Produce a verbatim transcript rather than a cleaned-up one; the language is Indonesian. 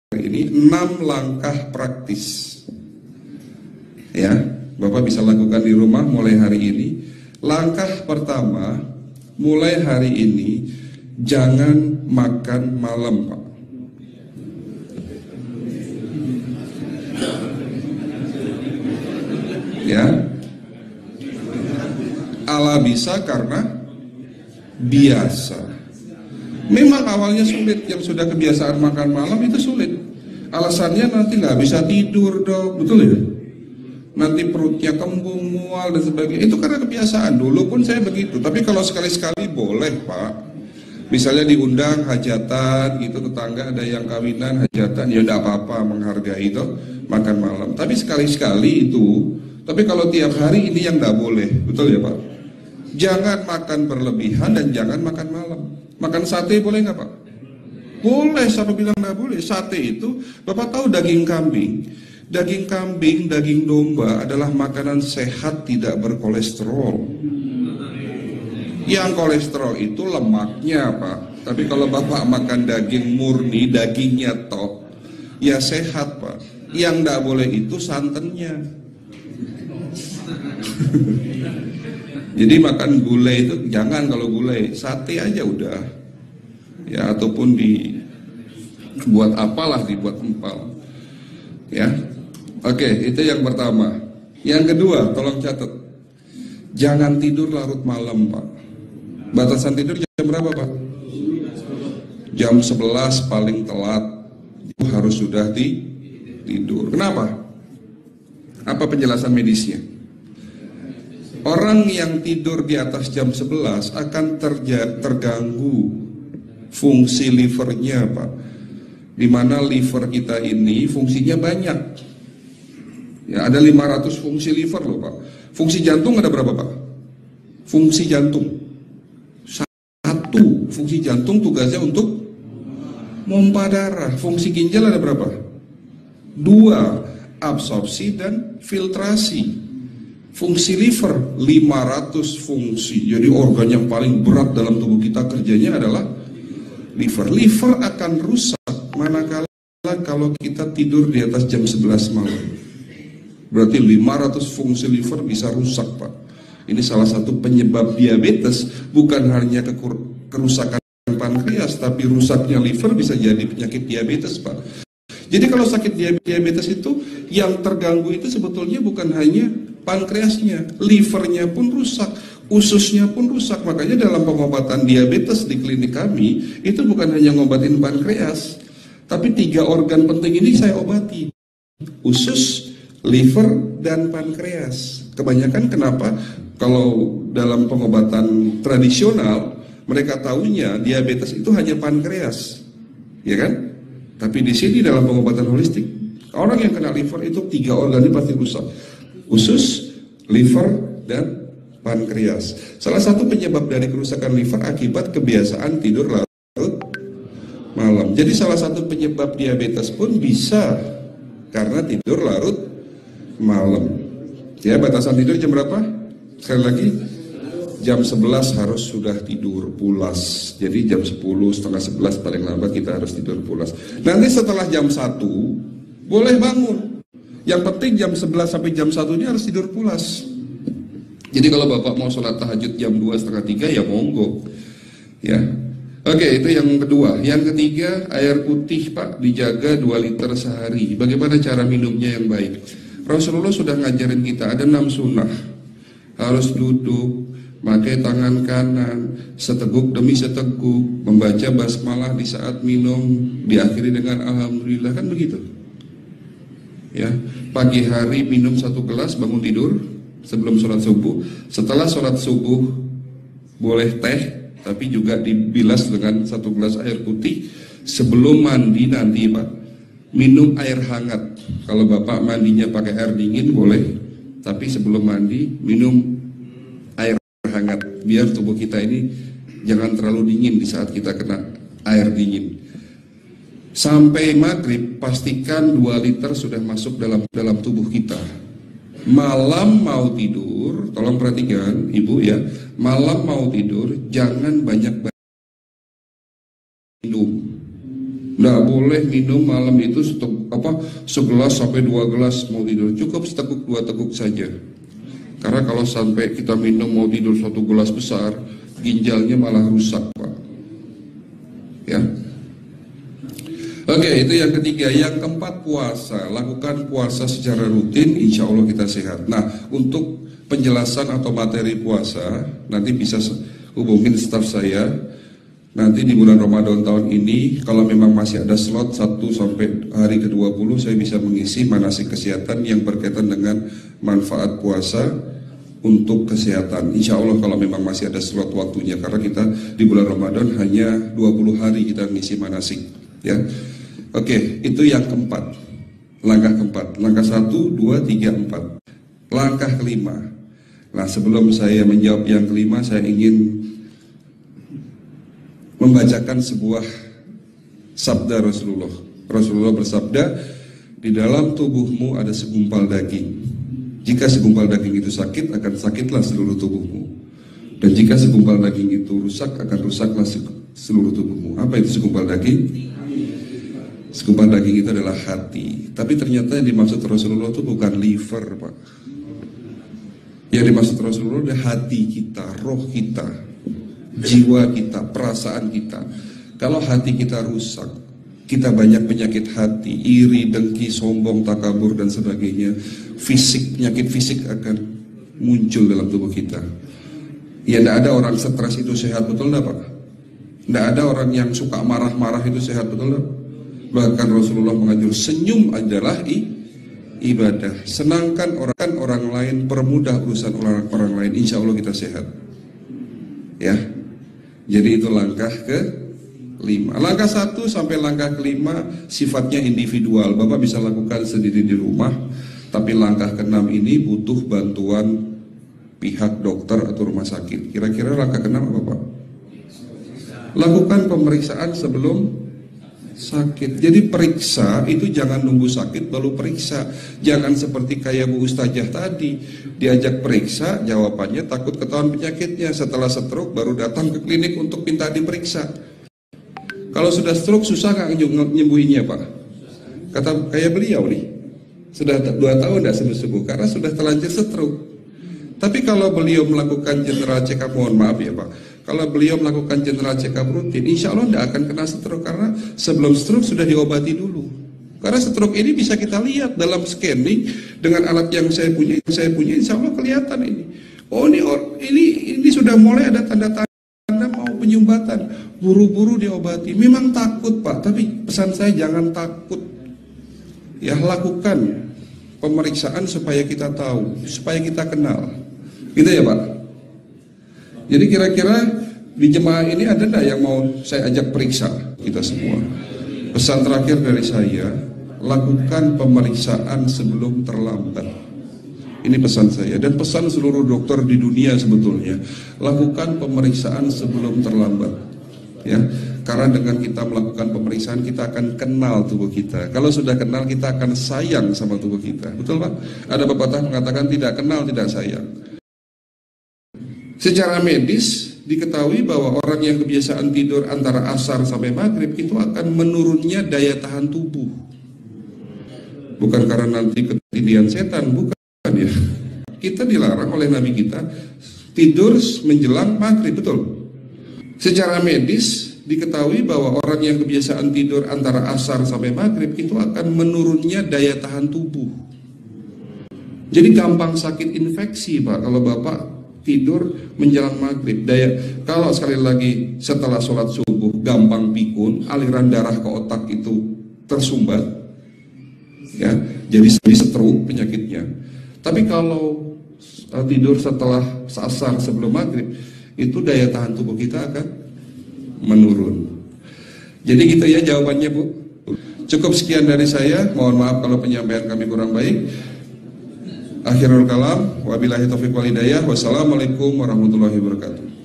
ini enam langkah praktis. Ya, Bapak bisa lakukan di rumah mulai hari ini. Langkah pertama, mulai hari ini jangan makan malam, Pak. Ya, ala bisa karena biasa. Memang awalnya sulit, yang sudah kebiasaan makan malam itu sulit. Alasannya nanti nggak bisa tidur dong, betul ya? Nanti perutnya kembung, mual dan sebagainya. Itu karena kebiasaan. Dulu pun saya begitu. Tapi kalau sekali-sekali boleh, Pak. Misalnya diundang hajatan, gitu tetangga ada yang kawinan hajatan, ya enggak apa-apa, menghargai itu makan malam. Tapi sekali-sekali itu. Tapi kalau tiap hari ini yang enggak boleh, betul ya Pak? Jangan makan berlebihan dan jangan makan malam. Makan sate boleh nggak Pak? Boleh, siapa bilang nggak boleh? Sate itu, Bapak tahu daging kambing. Daging kambing, daging domba adalah makanan sehat tidak berkolesterol. Yang kolesterol itu lemaknya Pak. Tapi kalau Bapak makan daging murni, dagingnya top, ya sehat Pak. Yang nggak boleh itu santannya. Jadi makan gulai itu jangan, kalau gulai sate aja udah. Ya, ataupun dibuat apalah, dibuat empal. Ya. Oke, itu yang pertama. Yang kedua, tolong catat. Jangan tidur larut malam, Pak. Batasan tidur jam berapa, Pak? Jam sebelas paling telat. Itu harus sudah di tidur. Kenapa? Apa penjelasan medisnya? Orang yang tidur di atas jam sebelas akan terja terganggu fungsi livernya, Pak. Dimana liver kita ini fungsinya banyak. Ya, ada lima ratus fungsi liver loh, Pak. Fungsi jantung ada berapa, Pak? Fungsi jantung satu. Fungsi jantung tugasnya untuk pompa darah. Fungsi ginjal ada berapa? Dua. Absorpsi dan filtrasi. Fungsi liver lima ratus fungsi. Jadi organ yang paling berat dalam tubuh kita kerjanya adalah liver. Liver akan rusak manakala kalau kita tidur di atas jam sebelas malam. Berarti lima ratus fungsi liver bisa rusak, Pak. Ini salah satu penyebab diabetes. Bukan hanya kerusakan pankreas, tapi rusaknya liver bisa jadi penyakit diabetes, Pak. Jadi kalau sakit diabetes itu yang terganggu itu sebetulnya bukan hanya pankreasnya, livernya pun rusak, ususnya pun rusak. Makanya dalam pengobatan diabetes di klinik kami itu bukan hanya ngobatin pankreas, tapi tiga organ penting ini saya obati: usus, liver, dan pankreas. Kebanyakan kenapa? Kalau dalam pengobatan tradisional mereka tahunya diabetes itu hanya pankreas, ya kan? Tapi di sini dalam pengobatan holistik, orang yang kena liver itu tiga organ ini pasti rusak: usus, liver, dan pankreas. Salah satu penyebab dari kerusakan liver akibat kebiasaan tidur larut malam. Jadi salah satu penyebab diabetes pun bisa karena tidur larut malam. Ya, batasan tidur jam berapa? Sekali lagi, jam sebelas harus sudah tidur pulas. Jadi jam sepuluh, setengah sebelas paling lambat kita harus tidur pulas. Nanti setelah jam satu boleh bangun. Yang penting jam sebelas sampai jam satu ini harus tidur pulas. Jadi kalau Bapak mau sholat tahajud jam dua, setengah tiga ya monggo. Ya. Oke, itu yang kedua. Yang ketiga, air putih Pak dijaga dua liter sehari. Bagaimana cara minumnya yang baik? Rasulullah sudah ngajarin kita ada enam sunnah. Harus duduk, pakai tangan kanan, seteguk demi seteguk, membaca basmalah di saat minum, diakhiri dengan alhamdulillah, kan begitu. Ya, pagi hari minum satu gelas bangun tidur sebelum sholat subuh. Setelah sholat subuh boleh teh, tapi juga dibilas dengan satu gelas air putih. Sebelum mandi nanti Pak, minum air hangat. Kalau Bapak mandinya pakai air dingin boleh, tapi sebelum mandi minum air hangat biar tubuh kita ini jangan terlalu dingin di saat kita kena air dingin. Sampai maghrib pastikan dua liter sudah masuk dalam dalam tubuh kita. Malam mau tidur, tolong perhatikan Ibu ya, malam mau tidur jangan banyak minum. Nggak boleh boleh minum malam itu setek, apa segelas sampai dua gelas mau tidur, cukup seteguk dua teguk saja. Karena kalau sampai kita minum mau tidur satu gelas besar, ginjalnya malah rusak, Pak. Ya. Oke, itu yang ketiga. Yang keempat, puasa. Lakukan puasa secara rutin, insya Allah kita sehat. Nah, untuk penjelasan atau materi puasa, nanti bisa hubungin staf saya. Nanti di bulan Ramadan tahun ini, kalau memang masih ada slot satu sampai hari ke dua puluh, saya bisa mengisi manasik kesehatan yang berkaitan dengan manfaat puasa untuk kesehatan. Insya Allah kalau memang masih ada slot waktunya, karena kita di bulan Ramadan hanya dua puluh hari kita mengisi manasik. Ya. Oke, itu yang keempat. Langkah keempat. Langkah satu, dua, tiga, empat. Langkah kelima. Nah, sebelum saya menjawab yang kelima, saya ingin membacakan sebuah sabda Rasulullah. Rasulullah bersabda, di dalam tubuhmu ada segumpal daging. Jika segumpal daging itu sakit, akan sakitlah seluruh tubuhmu. Dan jika segumpal daging itu rusak, akan rusaklah seluruh tubuhmu. Apa itu segumpal daging? Segumpal daging itu adalah hati. Tapi ternyata yang dimaksud Rasulullah itu bukan liver, Pak. Yang dimaksud Rasulullah adalah hati kita, roh kita, jiwa kita, perasaan kita. Kalau hati kita rusak, kita banyak penyakit hati, iri, dengki, sombong, takabur, dan sebagainya. Fisik, penyakit fisik akan muncul dalam tubuh kita. Ya, tidak ada orang stres itu sehat, betul enggak, Pak? Tidak ada orang yang suka marah-marah itu sehat, betul enggak? Bahkan Rasulullah mengajar senyum adalah i, ibadah. Senangkan orang orang lain, permudah urusan orang orang lain, insya Allah kita sehat. Ya, jadi itu langkah ke lima. Langkah satu sampai langkah kelima sifatnya individual. Bapak bisa lakukan sendiri di rumah. Tapi langkah keenam ini butuh bantuan pihak dokter atau rumah sakit. Kira-kira langkah keenam apa, Pak? Lakukan pemeriksaan sebelum sakit. Jadi periksa itu jangan nunggu sakit baru periksa. Jangan seperti kayak Bu Ustazah tadi, diajak periksa, jawabannya takut ketahuan penyakitnya. Setelah stroke baru datang ke klinik untuk minta diperiksa. Kalau sudah stroke susah nggak nyembuhinya, Pak? Kata kayak beliau nih, sudah dua tahun tidak sembuh-sembuh karena sudah terlanjur stroke. Tapi kalau beliau melakukan general check up, mohon maaf ya Pak, kalau beliau melakukan general check up rutin, insya Allah tidak akan kena stroke karena sebelum stroke sudah diobati dulu. Karena stroke ini bisa kita lihat dalam scanning dengan alat yang saya punya, yang saya punya, insya Allah kelihatan ini. Oh ini ini ini sudah mulai ada tanda-tanda mau penyumbatan, buru-buru diobati. Memang takut Pak, tapi pesan saya jangan takut. Ya lakukan pemeriksaan supaya kita tahu, supaya kita kenal. Gitu ya Pak. Jadi kira-kira di jemaah ini ada enggak yang mau saya ajak periksa kita semua? Pesan terakhir dari saya, lakukan pemeriksaan sebelum terlambat. Ini pesan saya dan pesan seluruh dokter di dunia sebetulnya. Lakukan pemeriksaan sebelum terlambat. Ya, karena dengan kita melakukan pemeriksaan kita akan kenal tubuh kita. Kalau sudah kenal kita akan sayang sama tubuh kita. Betul Pak? Ada pepatah mengatakan tidak kenal tidak sayang. Secara medis diketahui bahwa orang yang kebiasaan tidur antara asar sampai maghrib itu akan menurunnya daya tahan tubuh. Bukan karena nanti ketidian setan, bukan ya. Kita dilarang oleh Nabi kita tidur menjelang maghrib, betul? Secara medis diketahui bahwa orang yang kebiasaan tidur antara asar sampai maghrib itu akan menurunnya daya tahan tubuh. Jadi gampang sakit infeksi Pak kalau Bapak tidur menjelang maghrib. Daya kalau sekali lagi setelah sholat subuh gampang pikun, aliran darah ke otak itu tersumbat, ya jadi stroke penyakitnya. Tapi kalau uh, tidur setelah asar sebelum maghrib, itu daya tahan tubuh kita akan menurun. Jadi gitu ya jawabannya Bu. Cukup sekian dari saya. Mohon maaf kalau penyampaian kami kurang baik. Akhirul kalam, wabillahi taufiq wal hidayah. Wassalamualaikum warahmatullahi wabarakatuh.